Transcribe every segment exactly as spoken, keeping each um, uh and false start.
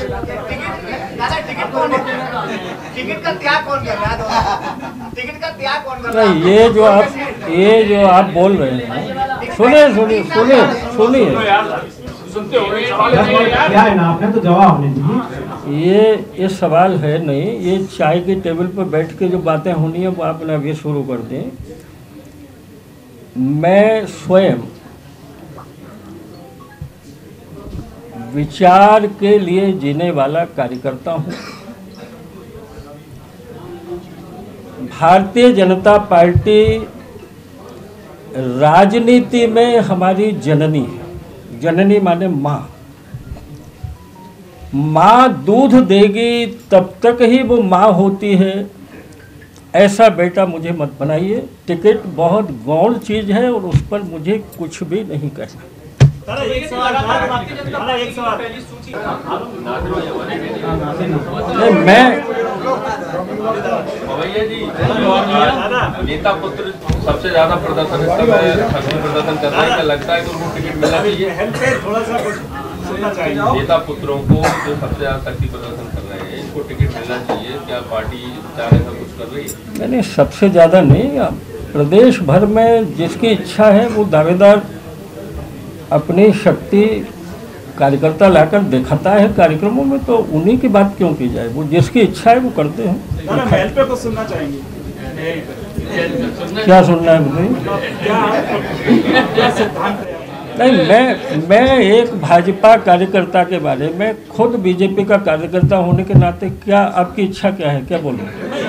Ticket कौन ticket का त्याग कौन कर रहा है? टिकट का त्याग कौन कर रहा है? ये जो आप ये जो आप बोल रहे हैं, सुनिए सुनिए सुनिए सुनिए क्या है ना, आपने तो जवाब नहीं दी। ये ये सवाल है नहीं, ये चाय की टेबल पर बैठ के जो बातें होनी है वो आपने अभी शुरू कर दी। मैं स्वयं विचार के लिए जीने वाला कार्यकर्ता हूँ। भारतीय जनता पार्टी राजनीति में हमारी जननी है। जननी माने माँ। माँ दूध देगी तब तक ही वो माँ होती है। ऐसा बेटा मुझे मत बनाइए। टिकट बहुत गौण चीज़ है और उस पर मुझे कुछ भी नहीं कहना। एक सवाल, एक सवाल। नहीं, मैं नेता पुत्र सबसे ज्यादा प्रदर्शन इस समय प्रदर्शन कर रहे हैं, लगता है कि उनको टिकट मिलना चाहिए। थोड़ा सा कुछ सुनना चाहिए। नेता पुत्रों को जो सबसे ज्यादा शक्ति प्रदर्शन कर रहे हैं, इनको टिकट मिलना चाहिए। क्या पार्टी चाह ऐसा कुछ कर रही है? मैंने सबसे ज़्यादा नहीं, प्रदेश भर में जिसकी इच्छा है वो दावेदार अपनी शक्ति कार्यकर्ता लाकर दिखाता है कार्यक्रमों में, तो उन्हीं की बात क्यों की जाए। वो जिसकी इच्छा है वो करते हैं। ना महल पे कुछ सुनना चाहेंगे? क्या सुनना है बताइए? नहीं, मैं मैं एक भाजपा कार्यकर्ता के बारे में, खुद बीजेपी का कार्यकर्ता होने के नाते क्या आपकी इच्छा क्या है, क्या बोलूं?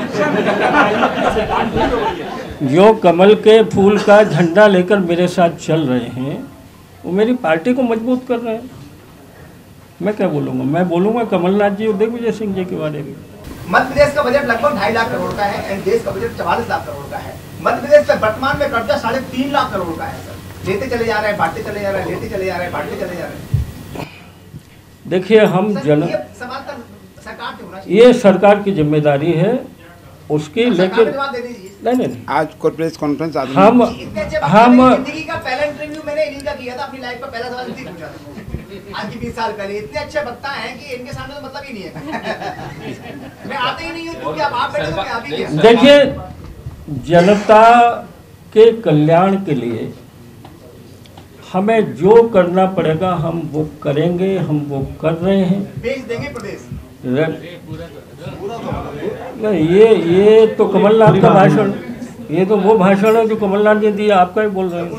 जो कमल के फूल का झंडा लेकर मेरे साथ चल रहे हैं वो मेरी पार्टी को मजबूत कर रहे हैं। मैं क्या बोलूँगा? मैं बोलूँगा कमलनाथ जी और दिग्विजय सिंह जी के बारे में। मध्य प्रदेश का बजट लगभग ढाई लाख करोड़ का है और देश का बजट चवालीस लाख करोड़ का है। मध्य प्रदेश में वर्तमान में कर्जा साढ़े तीन लाख करोड़ का है सर। लेते चले जा रहे हैं, बांटते चले जा रहे हैं, लेते चले जा रहे हैं, बांटते चले जा रहे हैं। देखिए, हम जन ये सवाल तक सरकार से होना चाहिए। ये सरकार की जिम्मेदारी है उसकी, लेकिन नहीं नहीं आज प्रेस कॉन्फ्रेंस हम हम जिंदगी का पहला इंटरव्यू मैंने इन्हीं का किया था। अपनी लाइफ का पहला सवाल इसी पूछा था आज की बीस साल पहले। इतने अच्छे वक्ता हैं कि इनके सामने तो मतलब ही नहीं है। मैं आते ही नहीं हूँ क्योंकि आप आप बैठे हो, मैं आ भी गया। देखिए, जनता के कल्याण के लिए हमें जो करना पड़ेगा हम वो करेंगे, हम वो कर रहे हैं। बेच देंगे प्रदेश। नहीं, ये ये तो कमलनाथ का भाषण, ये तो वो भाषण है जो कमलनाथ ने दिया, आपका ही बोल रहे हैं।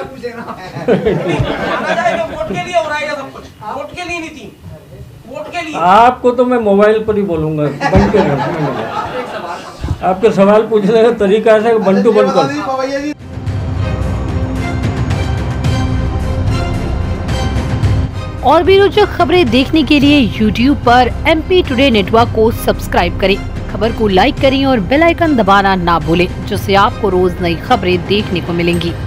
आपको तो मैं मोबाइल पर ही बोलूंगा, बन के आपके सवाल पूछने का तरीका ऐसा है बंटू बनकर। और भी रोचक खबरें देखने के लिए यूट्यूब पर एमपी टुडे नेटवर्क को सब्सक्राइब करें, खबर को लाइक करें और बेल आइकन दबाना ना भूलें, जिससे आपको रोज नई खबरें देखने को मिलेंगी।